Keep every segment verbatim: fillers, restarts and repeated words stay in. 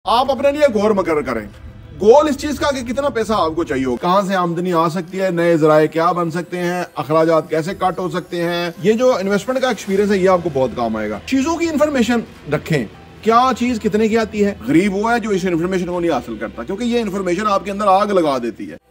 आप अपने लिए गौर मकर करें। गोल इस चीज का कि कितना पैसा आपको चाहिए हो, कहां से आमदनी आ सकती है, नए जराए क्या बन सकते हैं, अखराजात कैसे कट हो सकते हैं। ये जो इन्वेस्टमेंट का एक्सपीरियंस है ये आपको बहुत काम आएगा। चीजों की इंफॉर्मेशन रखें, क्या चीज कितने की आती है। गरीब हुआ है जो इस इन्फॉर्मेशन को नहीं हासिल करता, क्योंकि ये इन्फॉर्मेशन आपके अंदर आग लगा देती है।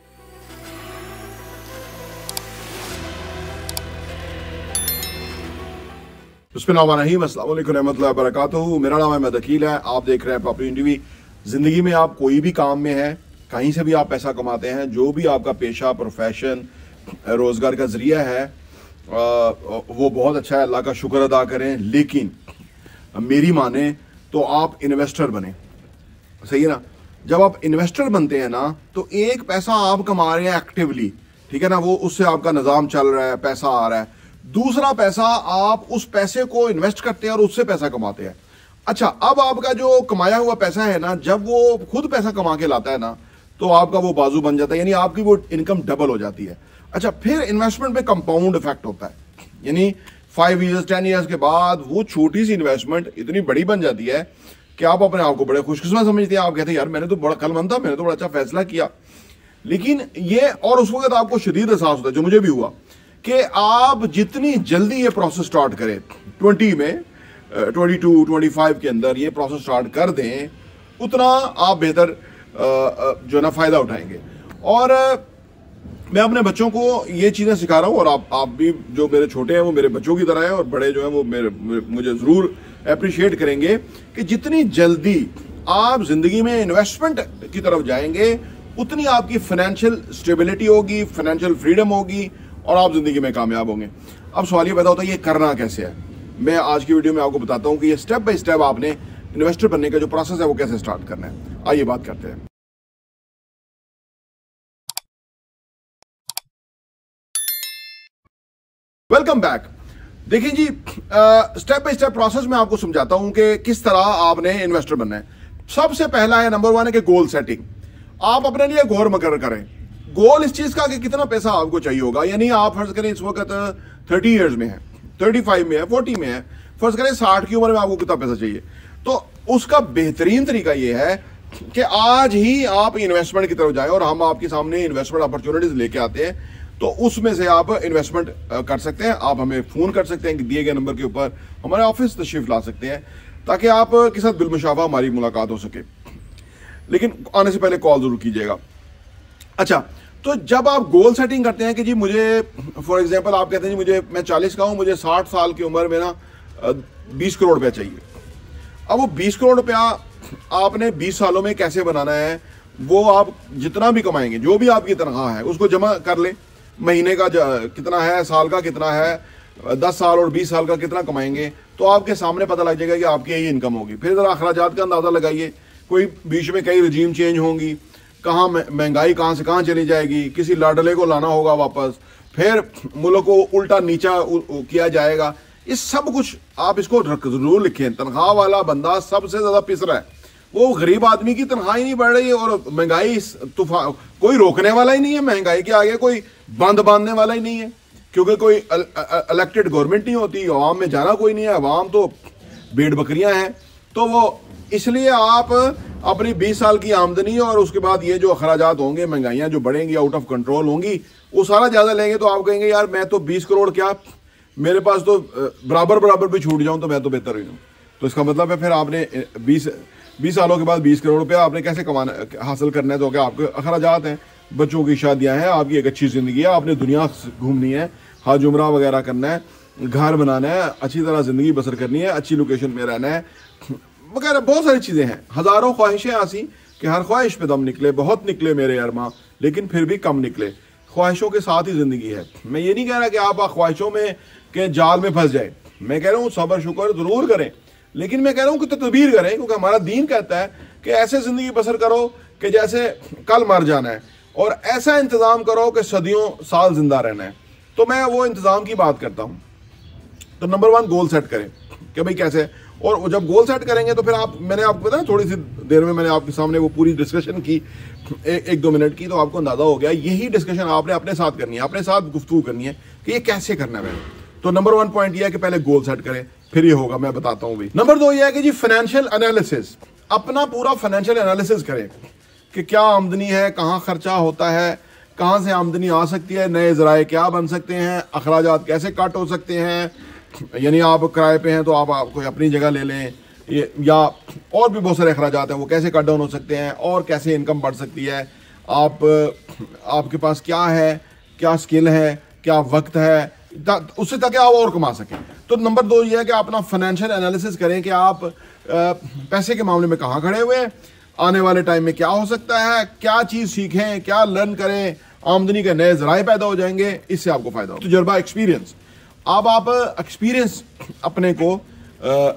बिस्मिल्लाहिर्रहमानिर्रहीम, अस्सलाम वालेकुम रहमतुल्लाहि व बरकातुहू। मेरा नाम अहमद अकील है, आप देख रहे हैं प्रॉपर्टी टीवी। जिंदगी में आप कोई भी काम में है, कहीं से भी आप पैसा कमाते हैं, जो भी आपका पेशा, प्रोफेशन, रोजगार का जरिया है, वो बहुत अच्छा है, अल्लाह का शुक्र अदा करें। लेकिन मेरी माने तो आप इन्वेस्टर बने, सही है ना। जब आप इन्वेस्टर बनते हैं ना, तो एक पैसा आप कमा रहे हैं एक्टिवली, ठीक है ना, वो उससे आपका निजाम चल रहा है, पैसा आ रहा है। दूसरा पैसा आप उस पैसे को इन्वेस्ट करते हैं और उससे पैसा कमाते हैं। अच्छा, अब आपका जो कमाया हुआ पैसा है ना, जब वो खुद पैसा कमा के लाता है ना, तो आपका वो बाजू बन जाता है, यानी आपकी वो इनकम डबल हो जाती है। अच्छा, फिर इन्वेस्टमेंट पे कंपाउंड इफेक्ट होता है, यानी फाइव ईयर्स टेन ईयर्स के बाद वो छोटी सी इन्वेस्टमेंट इतनी बड़ी बन जाती है कि आप अपने आप को बड़े खुशकिस्मत समझते हैं। आप कहते हैं यार मैंने तो बड़ा कलमंद था, मैंने तो बड़ा अच्छा फैसला किया। लेकिन ये, और उस वक्त आपको शदीद एहसास होता है, जो मुझे भी हुआ, कि आप जितनी जल्दी ये प्रोसेस स्टार्ट करें, ट्वेंटी में ट्वेंटी टू ट्वेंटी फाइव के अंदर ये प्रोसेस स्टार्ट कर दें, उतना आप बेहतर जो ना फायदा उठाएंगे। और मैं अपने बच्चों को ये चीजें सिखा रहा हूं, और आप आप भी जो मेरे छोटे हैं वो मेरे बच्चों की तरह हैं, और बड़े जो हैं वो मेरे मुझे जरूर अप्रिशिएट करेंगे कि जितनी जल्दी आप जिंदगी में इन्वेस्टमेंट की तरफ जाएंगे, उतनी आपकी फाइनेंशियल स्टेबिलिटी होगी, फाइनेंशियल फ्रीडम होगी, और आप जिंदगी में कामयाब होंगे। अब सवाल ये पैदा होता है ये करना कैसे है। मैं आज की वीडियो में आपको बताता हूं कि ये स्टेप बाय स्टेप आपने इन्वेस्टर बनने का जो प्रोसेस है वो कैसे स्टार्ट करना है। आइए बात करते हैं। Welcome back. देखिए जी, स्टेप बाय स्टेप प्रोसेस में आपको समझाता हूं कि किस तरह आपने इन्वेस्टर बनना है। सबसे पहला है, नंबर वन है कि गोल सेटिंग। आप अपने लिए गौर मकर करें। गोल इस चीज का कि कितना पैसा आपको चाहिए होगा, यानी आप फर्ज करें इस वक्त थर्टी इयर्स में है, थर्टी फाइव में है, फोर्टी में है, फर्ज करें साठ की उम्र में आपको कितना पैसा चाहिए। तो उसका बेहतरीन तरीका यह है कि आज ही आप इन्वेस्टमेंट की तरफ जाएं, और हम आपके सामने इन्वेस्टमेंट अपॉर्चुनिटीज लेके आते हैं, तो उसमें से आप इन्वेस्टमेंट कर सकते हैं। आप हमें फोन कर सकते हैं कि दिए गए नंबर के ऊपर हमारे ऑफिस तशरीफ ला सकते हैं, ताकि आप के साथ बिलमुशाफा हमारी मुलाकात हो सके। लेकिन आने से पहले कॉल जरूर कीजिएगा। अच्छा, तो जब आप गोल सेटिंग करते हैं कि जी मुझे, फॉर एग्जांपल आप कहते हैं जी मुझे, मैं चालीस का हूं, मुझे साठ साल की उम्र में ना बीस करोड़ रुपया चाहिए। अब वो बीस करोड़ रुपया आपने बीस सालों में कैसे बनाना है, वो आप जितना भी कमाएंगे, जो भी आपकी तनख्वाह है उसको जमा कर ले। महीने का कितना है, साल का कितना है, दस साल और बीस साल का कितना कमाएंगे, तो आपके सामने पता लग जाएगा कि आपकी यही इनकम होगी। फिर जरा अखराजात का अंदाजा लगाइए, कोई बीच में कई रजीम चेंज होंगी, कहाँ महंगाई कहाँ से कहाँ चली जाएगी, किसी लाडले को लाना होगा वापस, फिर मुल्क को उल्टा नीचा किया जाएगा। ये सब कुछ आप इसको जरूर लिखें। तनख्वाह वाला बंदा सबसे ज्यादा पिस रहा है, वो गरीब आदमी की तनख्वाह ही नहीं बढ़ रही है, और महंगाई तूफान, कोई रोकने वाला ही नहीं है महंगाई के आगे, कोई बंद बांधने वाला ही नहीं है, क्योंकि कोई इलेक्टेड गवर्नमेंट नहीं होती, अवाम में जाना कोई नहीं है, अवाम तो भेड़ बकरियां हैं। तो वो इसलिए आप अपनी बीस साल की आमदनी और उसके बाद ये जो अखराजात होंगे, महंगाइयां जो बढ़ेंगी, आउट ऑफ कंट्रोल होंगी, वो सारा ज्यादा लेंगे, तो आप कहेंगे यार मैं तो बीस करोड़ क्या, मेरे पास तो बराबर बराबर भी छूट जाऊं तो मैं तो बेहतर ही हूं। तो इसका मतलब है फिर आपने बीस बीस सालों के बाद बीस करोड़ रुपया आपने कैसे कमाना, हासिल करना है। तो क्या आपके अखराजात हैं, बच्चों की शादियां हैं, आपकी एक अच्छी जिंदगी है, आपने दुनिया घूमनी है, हज उमरा वगैरह करना है, घर बनाना है, अच्छी तरह जिंदगी बसर करनी है, अच्छी लोकेशन में रहना है, वगैरह बहुत सारी चीजें हैं। हजारों ख्वाहिशें ऐसी कि हर ख्वाहिश पे दम निकले, बहुत निकले मेरे अरमा, लेकिन फिर भी कम निकले। ख्वाहिशों के साथ ही जिंदगी है। मैं ये नहीं कह रहा कि आप ख्वाहिशों में के जाल में फंस जाए, मैं कह रहा हूँ सबर शुक्र जरूर करें, लेकिन मैं कह रहा हूँ कि तदबीर करें, क्योंकि हमारा दीन कहता है कि ऐसे जिंदगी बसर करो कि जैसे कल मर जाना है, और ऐसा इंतजाम करो कि सदियों साल जिंदा रहना है। तो मैं वो इंतजाम की बात करता हूँ। तो नंबर वन, गोल सेट करें कि भाई कैसे, और जब गोल सेट करेंगे तो फिर आप, मैंने आपको बताया थोड़ी सी देर में मैंने आपके सामने वो पूरी डिस्कशन की, ए, एक दो मिनट की, तो आपको अंदाजा हो गया। यही डिस्कशन आपने अपने साथ करनी है, अपने साथ गुफ्तगू करनी है कि ये कैसे करना है। तो नंबर वन पॉइंट ये है कि पहले गोल सेट करें, फिर ये होगा, मैं बताता हूं भी। नंबर दो ये है कि जी फाइनेंशियल एनालिसिस। अपना पूरा फाइनेंशियल एनालिसिस करें कि क्या आमदनी है, कहाँ खर्चा होता है, कहाँ से आमदनी आ सकती है, नए ज़राए क्या बन सकते हैं, अखराजात कैसे कट हो सकते हैं। यानी आप किराए पे हैं तो आप, आप कोई अपनी जगह ले लें, ये या और भी बहुत सारे अखराजात हैं वो कैसे कट डाउन हो सकते हैं, और कैसे इनकम बढ़ सकती है। आप आपके पास क्या है, क्या स्किल है, क्या वक्त है, उससे ताकि आप और कमा सकें। तो नंबर दो ये है कि आप अपना फाइनेंशियल एनालिसिस करें कि आप पैसे के मामले में कहाँ खड़े हुए हैं, आने वाले टाइम में क्या हो सकता है, क्या चीज़ सीखें, क्या लर्न करें, आमदनी के नए ज़राए पैदा हो जाएंगे, इससे आपको फ़ायदा हो। तजुर्बा, एक्सपीरियंस। अब आप एक्सपीरियंस अपने को आ,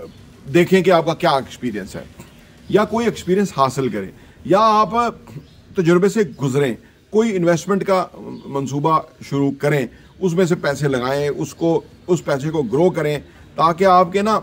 देखें कि आपका क्या एक्सपीरियंस है, या कोई एक्सपीरियंस हासिल करें, या आप तजुर्बे से गुजरें, कोई इन्वेस्टमेंट का मंसूबा शुरू करें, उसमें से पैसे लगाएं, उसको उस पैसे को ग्रो करें, ताकि आपके ना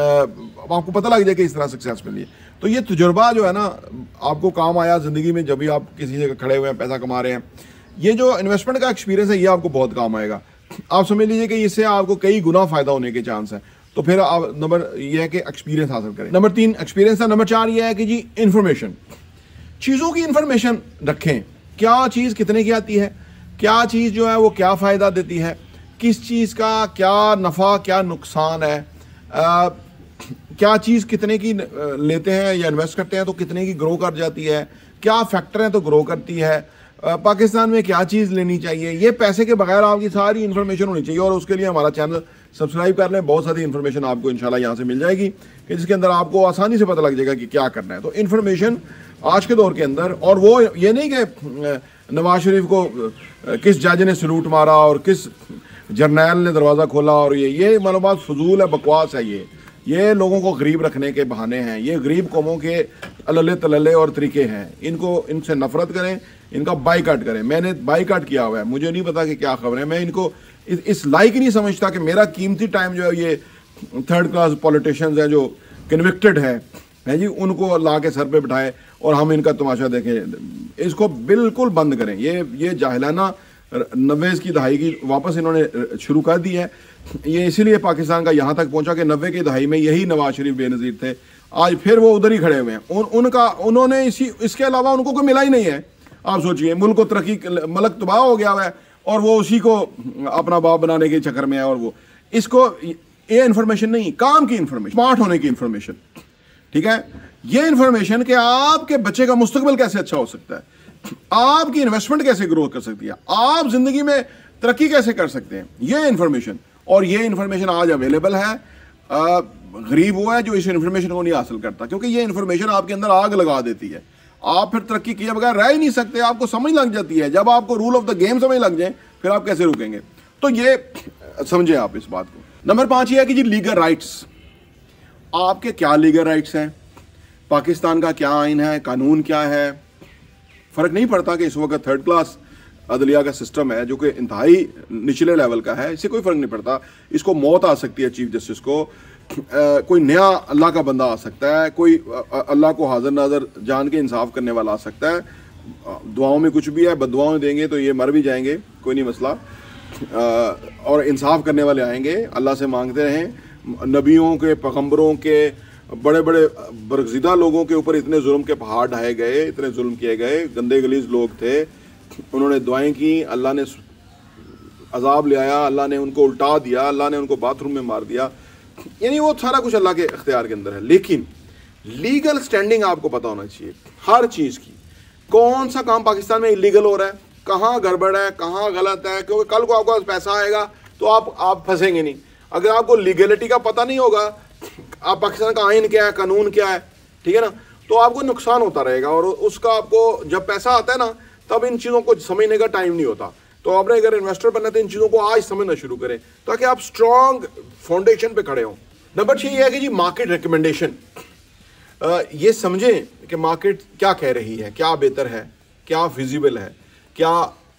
आपको पता लग जाए कि इस तरह सक्सेस मिली है। तो ये तजुर्बा जो है ना आपको काम आया ज़िंदगी में, जब भी आप किसी जगह खड़े हुए हैं, पैसा कमा रहे हैं। ये जो इन्वेस्टमेंट का एक्सपीरियंस है ये आपको बहुत काम आएगा। आप समझ लीजिए कि इससे आपको कई गुना फ़ायदा होने के चांस है। तो फिर आप नंबर ये है कि एक्सपीरियंस हासिल करें। नंबर तीन एक्सपीरियंस है। नंबर चार ये है कि जी इंफॉर्मेशन, चीज़ों की इंफॉर्मेशन रखें। क्या चीज़ कितने की आती है, क्या चीज़ जो है वो क्या फ़ायदा देती है, किस चीज़ का क्या नफ़ा क्या नुकसान है, आ, क्या चीज़ कितने की लेते हैं या इन्वेस्ट करते हैं तो कितने की ग्रो कर जाती है, क्या फैक्टर है तो ग्रो करती है, आ, पाकिस्तान में क्या चीज़ लेनी चाहिए। ये पैसे के बगैर आपकी सारी इन्फॉर्मेशन होनी चाहिए, और उसके लिए हमारा चैनल सब्सक्राइब कर लें। बहुत सारी इन्फॉर्मेशन आपको इंशाल्लाह यहाँ से मिल जाएगी कि जिसके अंदर आपको आसानी से पता लग जाएगा कि क्या करना है। तो इन्फॉर्मेशन आज के दौर के अंदर, और वो ये नहीं कि नवाज शरीफ को किस जज ने सलूट मारा और किस जर्नैल ने दरवाज़ा खोला, और ये ये मालूमात फजूल है, बकवास है। ये ये लोगों को गरीब रखने के बहाने हैं। ये गरीब कौमों के अल्ले तलल्ले और तरीके हैं। इनको इनसे नफरत करें, इनका बाईकाट करें। मैंने बाईकाट किया हुआ है, मुझे नहीं पता कि क्या खबर है। मैं इनको इस, इस लायक नहीं समझता कि मेरा कीमती टाइम जो है ये थर्ड क्लास पॉलिटिशियंस हैं जो कन्विक्टेड है हैं जी, उनको ला के सर पे बिठाए और हम इनका तमाशा देखें। इसको बिल्कुल बंद करें। ये ये जाहिलाना नब्बे की दहाई की वापस इन्होंने शुरू कर दी है। ये इसीलिए पाकिस्तान का यहाँ तक पहुँचा कि नब्बे की दहाई में यही नवाज शरीफ बेनज़ीर थे, आज फिर वो उधर ही खड़े हुए हैं। उन, उनका उन्होंने इसी इसके अलावा उनको कोई मिला ही नहीं है। आप सोचिए, मुल्क को तरक्की, मलक तबाह हो गया है और वो उसी को अपना बाप बनाने के चक्कर में है। और वो इसको ये इन्फॉर्मेशन नहीं, काम की इन्फॉर्मेशन, स्मार्ट होने की इन्फॉर्मेशन, ठीक है। ये इन्फॉर्मेशन कि आपके बच्चे का मुस्तकबिल कैसे अच्छा हो सकता है, आपकी इन्वेस्टमेंट कैसे ग्रो कर सकती है, आप जिंदगी में तरक्की कैसे कर सकते हैं, ये इन्फॉर्मेशन। और ये इन्फॉर्मेशन आज अवेलेबल है। गरीब वो है जो इस इन्फॉर्मेशन को नहीं हासिल करता, क्योंकि ये इन्फॉर्मेशन आपके अंदर आग लगा देती है। आप फिर तरक्की किए बगैर रह ही नहीं सकते। आपको समझ लग जाती है। जब आपको रूल ऑफ द गेम समझ लग जाए फिर आप कैसे रुकेंगे। तो ये समझे आप इस बात को। नंबर पांच ये है कि जी लीगल राइट्स, आपके क्या लीगल राइट्स हैं, पाकिस्तान का क्या आइन है, कानून क्या है। फ़र्क नहीं पड़ता कि इस वक्त थर्ड क्लास अदलिया का सिस्टम है जो कि इंतहाई निचले लेवल का है, इससे कोई फ़र्क नहीं पड़ता। इसको मौत आ सकती है चीफ जस्टिस को, आ, कोई नया अल्लाह का बंदा आ सकता है, कोई अल्लाह को हाजिर नाजर जान के इंसाफ करने वाला आ सकता है। दुआओं में कुछ भी है, बददुआएं देंगे तो ये मर भी जाएंगे, कोई नहीं मसला। आ, और इंसाफ करने वाले आएंगे, अल्लाह से मांगते रहें। नबियों के, पैगंबरों के, बड़े बड़े बरगज़िदा लोगों के ऊपर इतने जुल्म के पहाड़ ढाए गए, इतने जुल्म किए गए, गंदे गलीज लोग थे, उन्होंने दुआएं की, अल्लाह ने अजाब ले आया, अल्लाह ने उनको उल्टा दिया, अल्लाह ने उनको बाथरूम में मार दिया। यानी वो सारा कुछ अल्लाह के इख्तियार के अंदर है। लेकिन लीगल स्टैंडिंग आपको पता होना चाहिए हर चीज़ की। कौन सा काम पाकिस्तान में इलीगल हो रहा है, कहाँ गड़बड़ है, कहाँ गलत है, क्योंकि कल को आपके पास पैसा आएगा तो आप आप फंसेंगे नहीं। अगर आपको लीगलिटी का पता नहीं होगा, आप पाकिस्तान का आइन क्या है, कानून क्या है, ठीक है ना, तो आपको नुकसान होता रहेगा। और उसका आपको जब पैसा आता है ना तब इन चीज़ों को समझने का टाइम नहीं होता। तो आपने अगर इन्वेस्टर बनना है तो इन चीज़ों को आज समझना शुरू करें ताकि आप स्ट्रॉन्ग फाउंडेशन पे खड़े हों। नंबर छः ये है कि जी मार्केट रिकमेंडेशन, ये समझें कि मार्केट क्या कह रही है, क्या बेहतर है, क्या फिजिबल है, क्या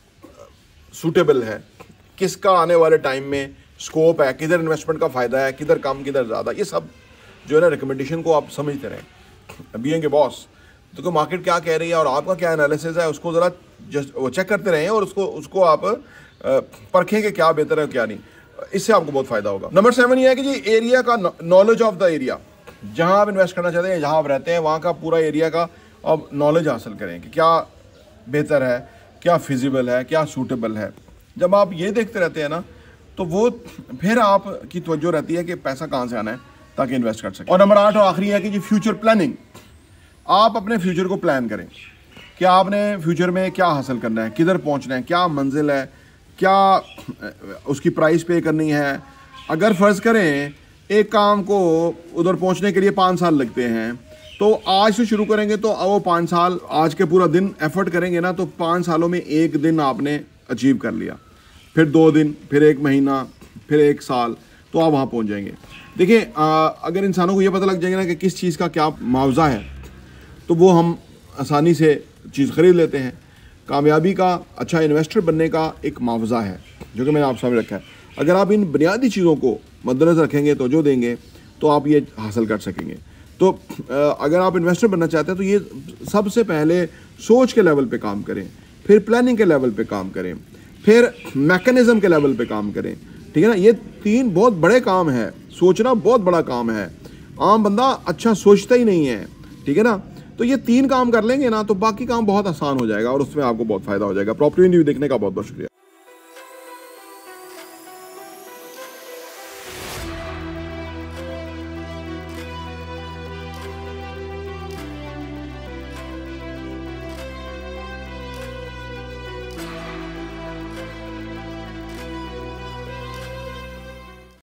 सूटेबल है, किसका आने वाले टाइम में स्कोप है, किधर इन्वेस्टमेंट का फ़ायदा है, किधर कम किधर ज़्यादा। ये सब जो है ना रिकमेंडेशन को आप समझते रहें। बीइंग ए बॉस तो मार्केट क्या कह रही है और आपका क्या एनालिसिस है उसको ज़रा जस्ट वो चेक करते रहें और उसको उसको आप परखें कि क्या बेहतर है क्या नहीं। इससे आपको बहुत फ़ायदा होगा। नंबर सेवन ये है कि जी एरिया का नॉलेज ऑफ द एरिया, जहां आप इन्वेस्ट करना चाहते हैं, जहां आप रहते हैं, वहां का पूरा एरिया का अब नॉलेज हासिल करें कि क्या बेहतर है, क्या फिजिबल है, क्या सूटेबल है। जब आप ये देखते रहते हैं ना, तो वो फिर आपकी तवज्जो रहती है कि पैसा कहाँ से आना है ताकि इन्वेस्ट कर सकें। और नंबर आठ और आखिरी है कि जी फ्यूचर प्लानिंग। आप अपने फ्यूचर को प्लान करें कि आपने फ्यूचर में क्या हासिल करना है, किधर पहुंचना है, क्या मंजिल है, क्या उसकी प्राइस पे करनी है। अगर फ़र्ज़ करें एक काम को उधर पहुंचने के लिए पाँच साल लगते हैं, तो आज से शुरू करेंगे तो वो पाँच साल, आज के पूरा दिन एफर्ट करेंगे ना, तो पाँच सालों में एक दिन आपने अचीव कर लिया, फिर दो दिन, फिर एक महीना, फिर एक साल, तो आप वहाँ पहुँच जाएंगे। देखिए, अगर इंसानों को ये पता लग जाएगा ना कि किस चीज़ का क्या मुआवजा है, तो वो हम आसानी से चीज़ ख़रीद लेते हैं। कामयाबी का, अच्छा इन्वेस्टर बनने का एक मुआवजा है जो कि मैंने आप सामने रखा है। अगर आप इन बुनियादी चीज़ों को मद्देनज़र रखेंगे, तो जो देंगे, तो आप ये हासिल कर सकेंगे। तो अगर आप इन्वेस्टर बनना चाहते हैं तो ये सबसे पहले सोच के लेवल पे काम करें, फिर प्लानिंग के लेवल पे काम करें, फिर मैकेनिज़्म के लेवल पे काम करें। ठीक है ना, ये तीन बहुत बड़े काम है। सोचना बहुत बड़ा काम है, आम बंदा अच्छा सोचता ही नहीं है। ठीक है ना, तो ये तीन काम कर लेंगे ना, तो बाकी काम बहुत आसान हो जाएगा और उसमें आपको बहुत फ़ायदा हो जाएगा। प्रॉपर्टी रिव्यू देखने का बहुत बहुत शुक्रिया।